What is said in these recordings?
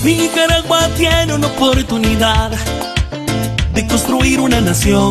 Mi Nicaragua tiene una oportunidad de construir una nación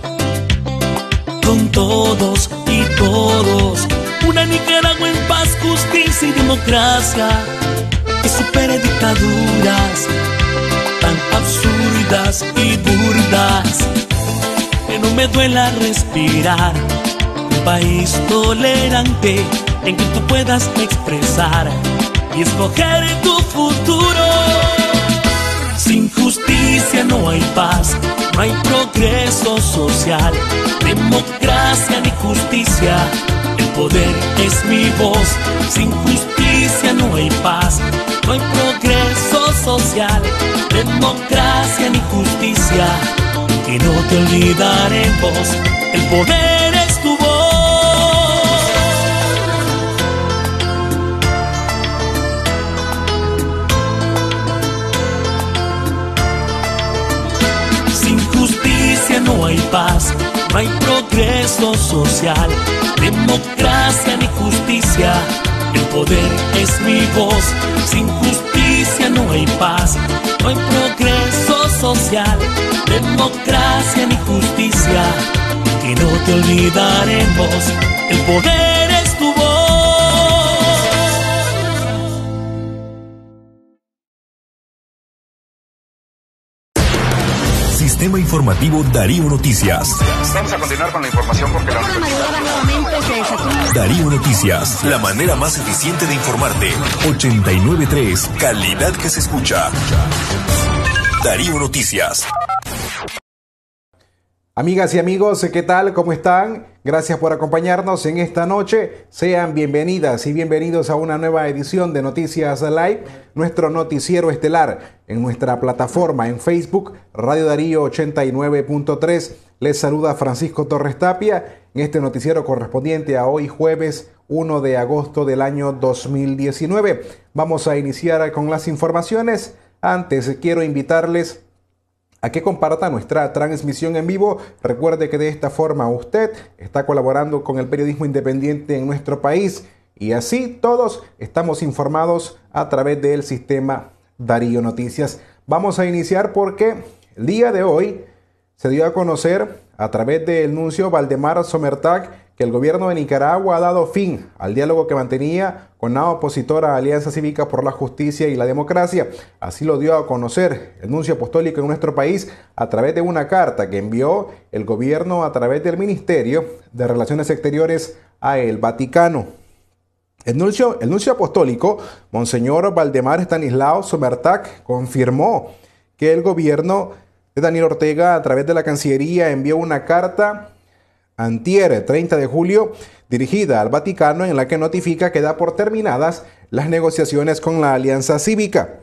con todos y todos. Una Nicaragua en paz, justicia y democracia, que supere dictaduras tan absurdas y burdas, que no me duela respirar. Un país tolerante en que tú puedas expresar y escoger tu futuro. Sin justicia no hay paz, no hay progreso social, democracia ni justicia. El poder es mi voz. Sin justicia no hay paz, no hay progreso social, democracia ni justicia. Y no te olvidaremos, el poder es tu voz. Sin justicia no hay paz, no hay progreso social, democracia ni justicia. El poder es mi voz. Sin justicia no hay paz, no hay progreso social, democracia ni justicia. Y no te olvidaremos, el poder es tu voz. Sistema Informativo Darío Noticias. Vamos a continuar con la información porque Darío Noticias, la manera más eficiente de informarte. 89.3, calidad que se escucha. Darío Noticias. Amigas y amigos, ¿qué tal? ¿Cómo están? Gracias por acompañarnos en esta noche. Sean bienvenidas y bienvenidos a una nueva edición de Noticias Live, nuestro noticiero estelar en nuestra plataforma en Facebook, Radio Darío 89.3. Les saluda Francisco Torres Tapia en este noticiero correspondiente a hoy jueves 1 de agosto del año 2019. Vamos a iniciar con las informaciones. Antes quiero invitarles a que comparta nuestra transmisión en vivo. Recuerde que de esta forma usted está colaborando con el periodismo independiente en nuestro país y así todos estamos informados a través del sistema Darío Noticias. Vamos a iniciar porque el día de hoy se dio a conocer a través del nuncio Valdemar Somertag que el gobierno de Nicaragua ha dado fin al diálogo que mantenía con la opositora Alianza Cívica por la Justicia y la Democracia. Así lo dio a conocer el nuncio apostólico en nuestro país a través de una carta que envió el gobierno a través del Ministerio de Relaciones Exteriores a el Vaticano. El nuncio apostólico, Monseñor Valdemar Estanislao Somertag, confirmó que el gobierno de Daniel Ortega a través de la Cancillería envió una carta antier 30 de julio dirigida al Vaticano en la que notifica que da por terminadas las negociaciones con la Alianza Cívica.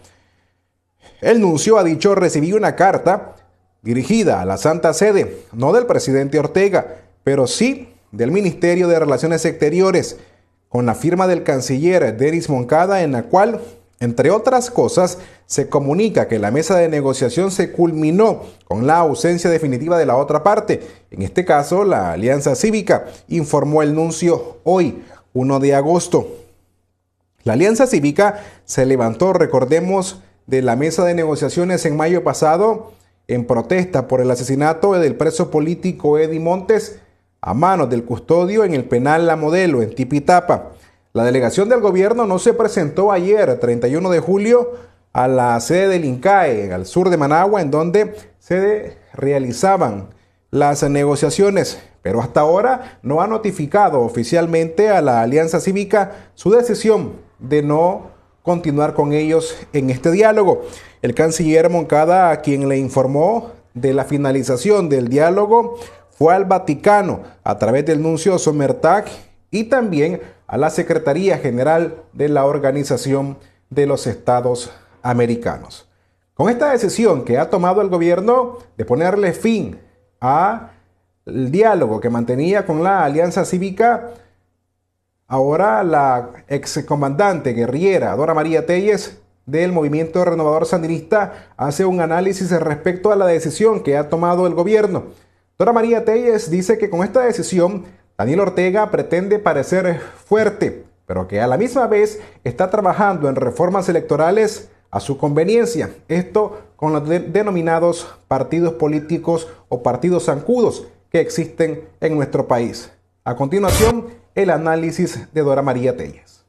El nuncio ha dicho recibí una carta dirigida a la Santa Sede, no del presidente Ortega, pero sí del Ministerio de Relaciones Exteriores, con la firma del canciller Denis Moncada, en la cual, entre otras cosas, se comunica que la mesa de negociación se culminó con la ausencia definitiva de la otra parte, en este caso la Alianza Cívica, informó el nuncio hoy, 1 de agosto. La Alianza Cívica se levantó, recordemos, de la mesa de negociaciones en mayo pasado en protesta por el asesinato del preso político Eddie Montes a manos del custodio en el penal La Modelo en Tipitapa. La delegación del gobierno no se presentó ayer, 31 de julio, a la sede del INCAE, al sur de Managua, en donde se realizaban las negociaciones, pero hasta ahora no ha notificado oficialmente a la Alianza Cívica su decisión de no continuar con ellos en este diálogo. El canciller Moncada, a quien le informó de la finalización del diálogo, fue al Vaticano a través del nuncio Somertag y también a la Secretaría General de la Organización de los Estados Americanos. Con esta decisión que ha tomado el gobierno de ponerle fin al diálogo que mantenía con la Alianza Cívica, ahora la excomandante guerrillera Dora María Telles del Movimiento Renovador Sandinista hace un análisis respecto a la decisión que ha tomado el gobierno. Dora María Telles dice que con esta decisión Daniel Ortega pretende parecer fuerte, pero que a la misma vez está trabajando en reformas electorales a su conveniencia. Esto con los denominados partidos políticos o partidos zancudos que existen en nuestro país. A continuación, el análisis de Dora María Telles.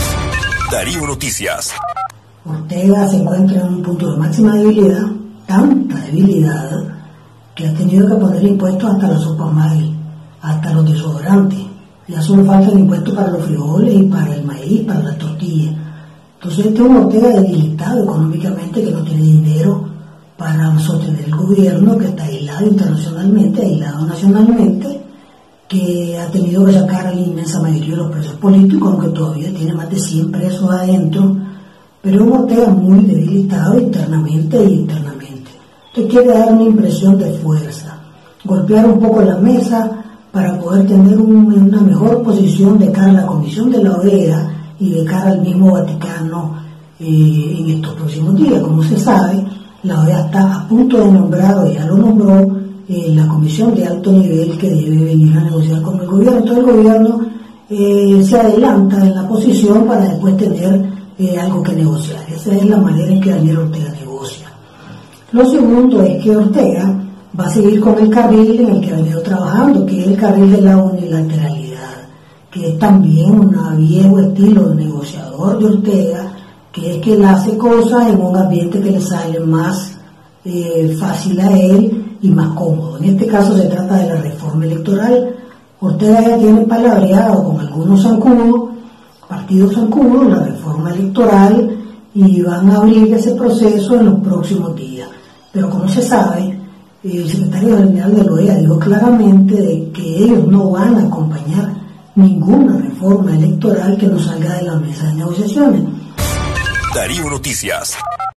Darío Noticias. Ortega se encuentra en un punto de máxima debilidad, tanta debilidad que ha tenido que poner impuestos hasta la sopa Maggi, hasta los desodorantes. Ya solo faltan impuestos para los frijoles y para el maíz, para las tortillas. Entonces este es un Ortega debilitado económicamente, que no tiene dinero para sostener el gobierno, que está aislado internacionalmente, aislado nacionalmente, que ha tenido que sacar a la inmensa mayoría de los presos políticos, aunque todavía tiene más de 100 presos adentro, pero es un Ortega muy debilitado internamente y externamente. Usted quiere dar una impresión de fuerza, golpear un poco la mesa para poder tener una mejor posición de cara a la Comisión de la OEA y de cara al mismo Vaticano en estos próximos días. Como se sabe, la OEA está a punto de nombrar, o ya lo nombró, la comisión de alto nivel que debe venir a negociar con el gobierno. Entonces el gobierno se adelanta en la posición para después tener algo que negociar. Esa es la manera en que Daniel Ortega negocia. Lo segundo es que Ortega va a seguir con el carril en el que ha venido trabajando, que es el carril de la unilateralidad, que es también un viejo estilo de negociador de Ortega, que es que él hace cosas en un ambiente que le sale más fácil a él y más cómodo. En este caso se trata de la reforma electoral. Ortega ya tiene palabreado con algunos zancudos, partidos zancudos, la reforma electoral, y van a abrir ese proceso en los próximos días. Pero como se sabe, el secretario general de la OEA dijo claramente de que ellos no van a acompañar ninguna reforma electoral que no salga de la mesa de negociaciones. Darío Noticias.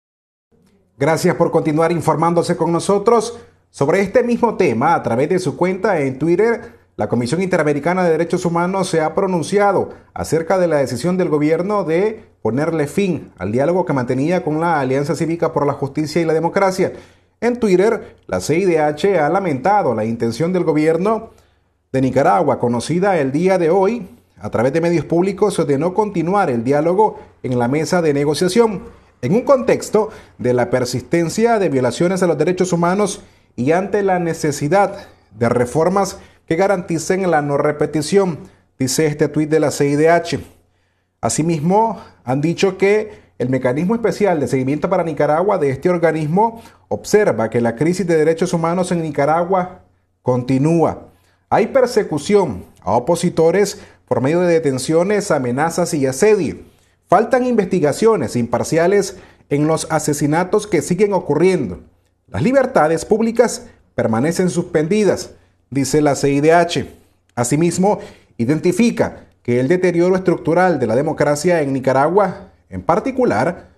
Gracias por continuar informándose con nosotros sobre este mismo tema. A través de su cuenta en Twitter, la Comisión Interamericana de Derechos Humanos se ha pronunciado acerca de la decisión del gobierno de ponerle fin al diálogo que mantenía con la Alianza Cívica por la Justicia y la Democracia. En Twitter, la CIDH ha lamentado la intención del gobierno de Nicaragua, conocida el día de hoy a través de medios públicos, de no continuar el diálogo en la mesa de negociación, en un contexto de la persistencia de violaciones a los derechos humanos y ante la necesidad de reformas que garanticen la no repetición, dice este tuit de la CIDH. Asimismo, han dicho que el mecanismo especial de seguimiento para Nicaragua de este organismo observa que la crisis de derechos humanos en Nicaragua continúa. Hay persecución a opositores por medio de detenciones, amenazas y asedio. Faltan investigaciones imparciales en los asesinatos que siguen ocurriendo. Las libertades públicas permanecen suspendidas, dice la CIDH. Asimismo, identifica que el deterioro estructural de la democracia en Nicaragua, en particular,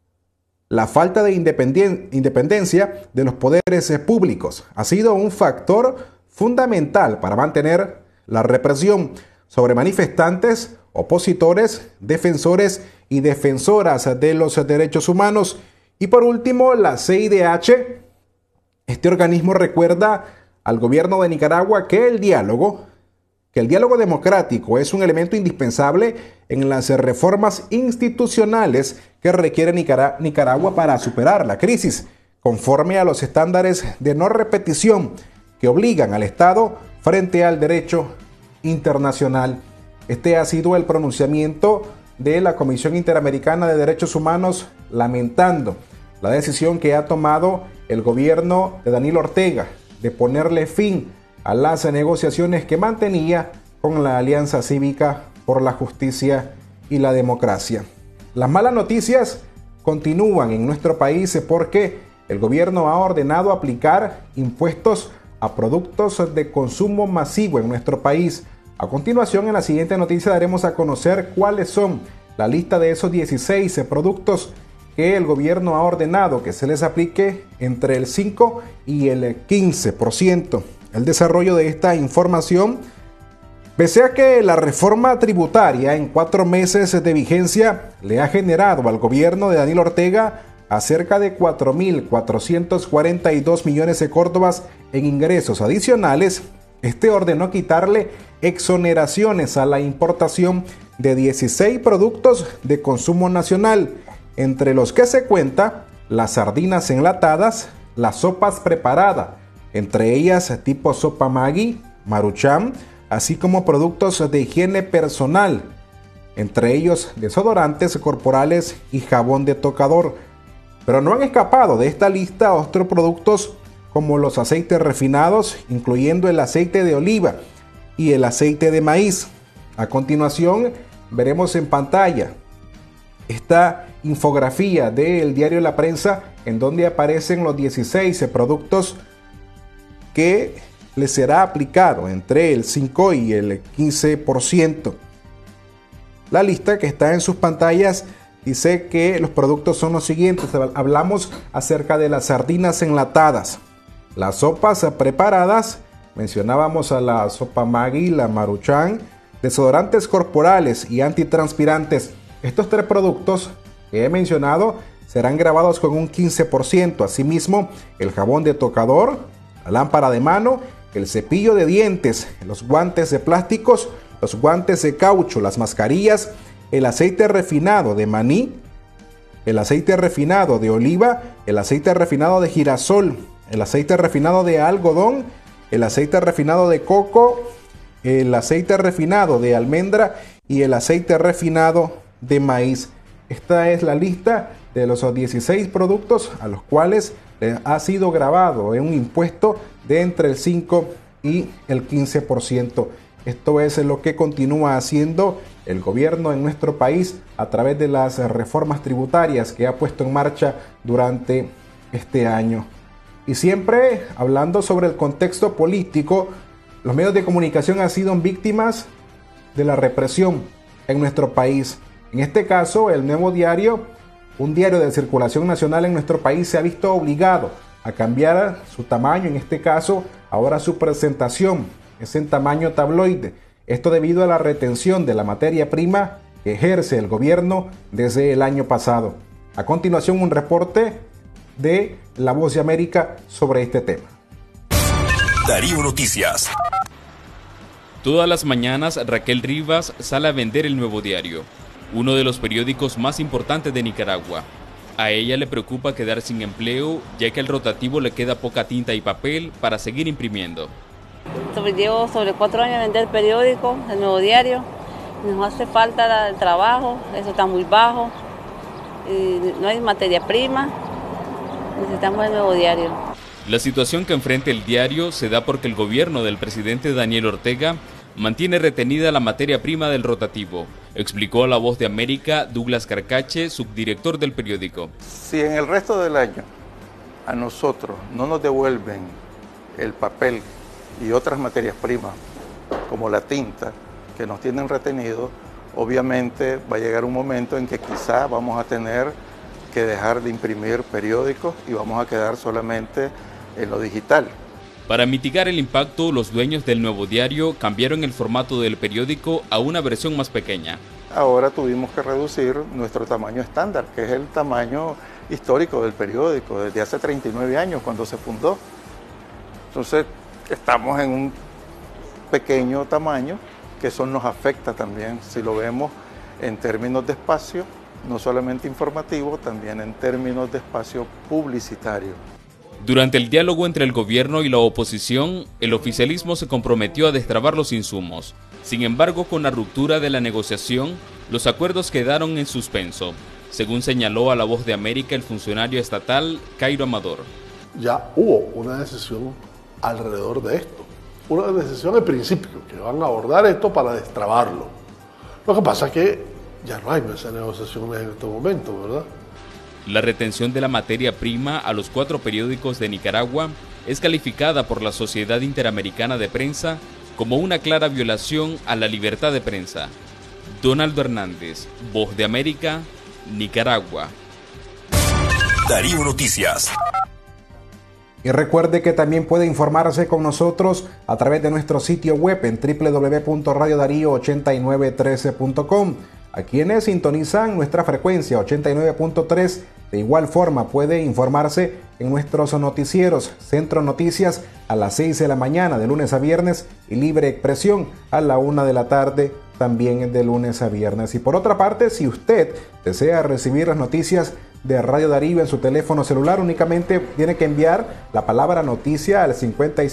la falta de independencia de los poderes públicos, ha sido un factor fundamental para mantener la represión sobre manifestantes, opositores, defensores y defensoras de los derechos humanos. Y por último, la CIDH, este organismo recuerda al gobierno de Nicaragua que el diálogo democrático es un elemento indispensable en las reformas institucionales que requiere Nicaragua para superar la crisis, conforme a los estándares de no repetición que obligan al Estado frente al derecho internacional. Este ha sido el pronunciamiento de la Comisión Interamericana de Derechos Humanos, lamentando la decisión que ha tomado el gobierno de Daniel Ortega de ponerle fin a las negociaciones que mantenía con la Alianza Cívica por la Justicia y la Democracia. Las malas noticias continúan en nuestro país porque el gobierno ha ordenado aplicar impuestos a productos de consumo masivo en nuestro país. A continuación, en la siguiente noticia daremos a conocer cuáles son la lista de esos 16 productos que el gobierno ha ordenado que se les aplique entre el 5 y el 15%. El desarrollo de esta información, pese a que la reforma tributaria en 4 meses de vigencia le ha generado al gobierno de Daniel Ortega a cerca de 4.442 millones de córdobas en ingresos adicionales, este ordenó quitarle exoneraciones a la importación de 16 productos de consumo nacional entre los que se cuenta las sardinas enlatadas, las sopas preparadas, entre ellas tipo sopa Maggi, Maruchan, así como productos de higiene personal, entre ellos desodorantes corporales y jabón de tocador. Pero no han escapado de esta lista otros productos como los aceites refinados, incluyendo el aceite de oliva y el aceite de maíz. A continuación, veremos en pantalla esta infografía del diario La Prensa, en donde aparecen los 16 productos que les será aplicado entre el 5 y el 15%. La lista que está en sus pantallas dice que los productos son los siguientes. Hablamos acerca de las sardinas enlatadas, las sopas preparadas, mencionábamos a la sopa Maggi, la Maruchan, desodorantes corporales y antitranspirantes. Estos 3 productos que he mencionado serán grabados con un 15%. Asimismo, el jabón de tocador, la lámpara de mano, el cepillo de dientes, los guantes de plásticos, los guantes de caucho, las mascarillas, el aceite refinado de maní, el aceite refinado de oliva, el aceite refinado de girasol, el aceite refinado de algodón, el aceite refinado de coco, el aceite refinado de almendra y el aceite refinado de maíz. Esta es la lista de los 16 productos a los cuales ha sido grabado un impuesto de entre el 5 y el 15%. Esto es lo que continúa haciendo el gobierno en nuestro país a través de las reformas tributarias que ha puesto en marcha durante este año. Y siempre hablando sobre el contexto político, los medios de comunicación han sido víctimas de la represión en nuestro país. En este caso, el Nuevo Diario, un diario de circulación nacional en nuestro país, se ha visto obligado a cambiar su tamaño, en este caso, ahora su presentación es en tamaño tabloide. Esto debido a la retención de la materia prima que ejerce el gobierno desde el año pasado. A continuación, un reporte de La Voz de América sobre este tema. Darío Noticias. Todas las mañanas Raquel Rivas sale a vender El Nuevo Diario, uno de los periódicos más importantes de Nicaragua. A ella le preocupa quedar sin empleo, ya que al rotativo le queda poca tinta y papel para seguir imprimiendo. Llevo sobre 4 años a vender periódico, El Nuevo Diario. Nos hace falta el trabajo, eso está muy bajo, y no hay materia prima, necesitamos El Nuevo Diario. La situación que enfrenta el diario se da porque el gobierno del presidente Daniel Ortega mantiene retenida la materia prima del rotativo, explicó a La Voz de América Douglas Carcache, subdirector del periódico. Si en el resto del año a nosotros no nos devuelven el papel y otras materias primas, como la tinta, que nos tienen retenido, obviamente va a llegar un momento en que quizá vamos a tener que dejar de imprimir periódicos y vamos a quedar solamente en lo digital. Para mitigar el impacto, los dueños del Nuevo Diario cambiaron el formato del periódico a una versión más pequeña. Ahora tuvimos que reducir nuestro tamaño estándar, que es el tamaño histórico del periódico, desde hace 39 años cuando se fundó. Entonces, estamos en un pequeño tamaño que eso nos afecta también, si lo vemos en términos de espacio, no solamente informativo, también en términos de espacio publicitario. Durante el diálogo entre el gobierno y la oposición, el oficialismo se comprometió a destrabar los insumos. Sin embargo, con la ruptura de la negociación, los acuerdos quedaron en suspenso, según señaló a La Voz de América el funcionario estatal Cairo Amador. Ya hubo una decisión alrededor de esto, una decisión de principio, que van a abordar esto para destrabarlo. Lo que pasa es que ya no hay mesa de negociaciones en este momento, ¿verdad? La retención de la materia prima a los 4 periódicos de Nicaragua es calificada por la Sociedad Interamericana de Prensa como una clara violación a la libertad de prensa. Donaldo Hernández, Voz de América, Nicaragua. Darío Noticias. Y recuerde que también puede informarse con nosotros a través de nuestro sitio web en www.radiodarío8913.com. A quienes sintonizan nuestra frecuencia 89.3, de igual forma puede informarse en nuestros noticieros Centro Noticias a las 6 de la mañana de lunes a viernes y Libre Expresión a la 1 de la tarde, también de lunes a viernes. Y por otra parte, si usted desea recibir las noticias de Radio Darío en su teléfono celular, únicamente tiene que enviar la palabra noticia al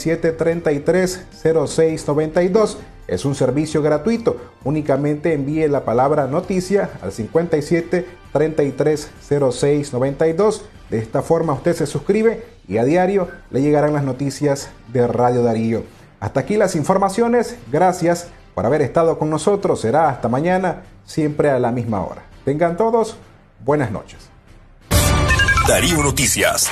5733-0692. Es un servicio gratuito. Únicamente envíe la palabra noticia al 5733-0692. De esta forma usted se suscribe y a diario le llegarán las noticias de Radio Darío. Hasta aquí las informaciones. Gracias por haber estado con nosotros. Será hasta mañana, siempre a la misma hora. Tengan todos buenas noches. Darío Noticias.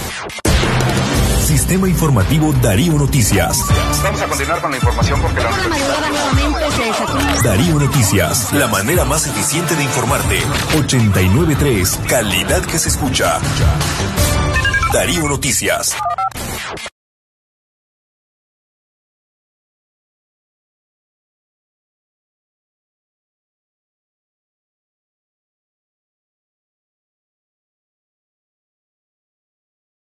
Sistema informativo Darío Noticias. Vamos a continuar con la información porque la Darío Noticias, la manera más eficiente de informarte. 89.3, calidad que se escucha. Darío Noticias.